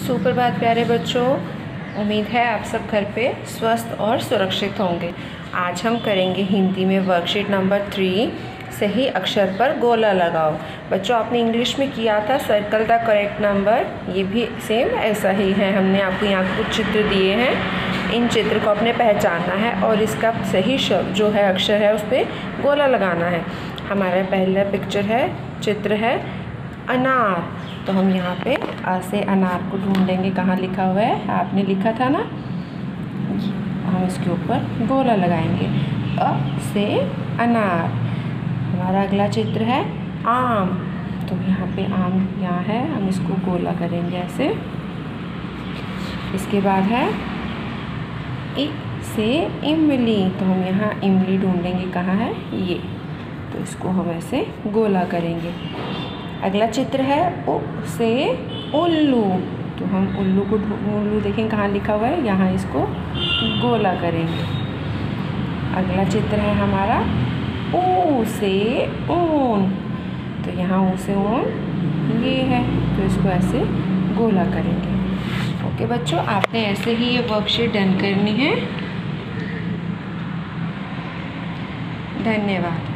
सुप्रभात प्यारे बच्चों, उम्मीद है आप सब घर पे स्वस्थ और सुरक्षित होंगे। आज हम करेंगे हिंदी में वर्कशीट नंबर 3 सही अक्षर पर गोला लगाओ। बच्चों, आपने इंग्लिश में किया था सर्कल द करेक्ट नंबर, ये भी सेम ऐसा ही है। हमने आपको यहाँ कुछ चित्र दिए हैं, इन चित्र को आपने पहचानना है और इसका सही शब्द जो है अक्षर है उस पर गोला लगाना है। हमारा पहला चित्र है अनार, तो हम यहाँ पे आ से अनार को ढूंढेंगे कहाँ लिखा हुआ है, आपने लिखा था ना, हम इसके ऊपर गोला लगाएंगे। अ से अनार। हमारा अगला चित्र है आम, तो यहाँ पे आम यहाँ है, हम इसको गोला करेंगे ऐसे। इसके बाद है इ से इमली, तो हम यहाँ इमली ढूंढेंगे कहाँ है, ये, तो इसको हम ऐसे गोला करेंगे। अगला चित्र है उ से उल्लू, तो हम उल्लू देखें कहाँ लिखा हुआ है, यहाँ इसको गोला करेंगे। अगला चित्र है हमारा ऊ से ऊन, तो यहाँ ऊ से ऊन ये है, तो इसको ऐसे गोला करेंगे। ओके बच्चों, आपने ऐसे ही ये वर्कशीट डन करनी है। धन्यवाद।